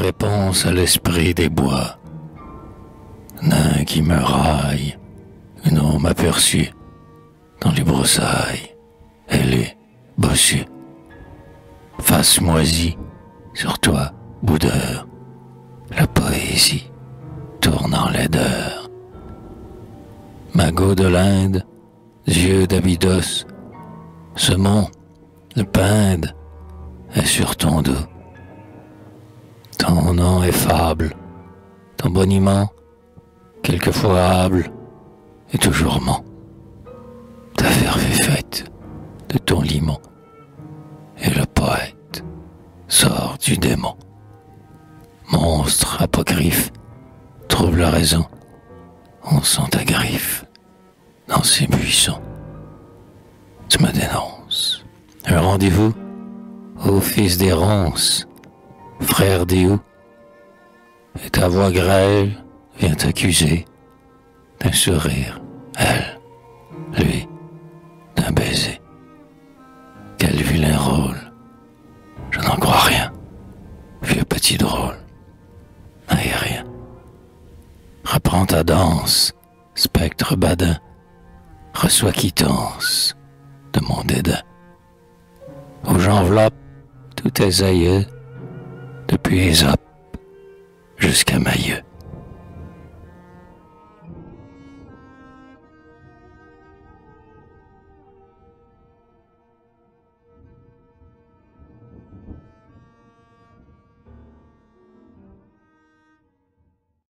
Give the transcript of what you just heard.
réponse à l'esprit des bois. Nain qui me raille, une ombre m'aperçut dans les broussailles, ailée, bossue. Face moisie, sur toi, boudeur, la poésie tourne en laideur. Magot de l'Inde, yeux d'Abydos, ce mont, le Pinde, est sur ton dos. Ton nom est fable, ton boniment, quelquefois hable, et toujours ment. Ta verve est faite de ton limon, et le poète sort du démon. Monstre apocryphe, trouble la raison, on sent ta griffe dans ces buissons. Tu me dénonces. Un rendez-vous, ô fils des ronces, frère des houx, et ta voix grêle vient t'accuser d'un sourire, elle, lui, d'un baiser. Quel vilain rôle, je n'en crois rien, vieux petit drôle, aérien. Reprends ta danse, spectre badin, reçois quittance de mon dédain, où j'enveloppe tous tes aïeux, depuis Ésope jusqu'à Mailleux.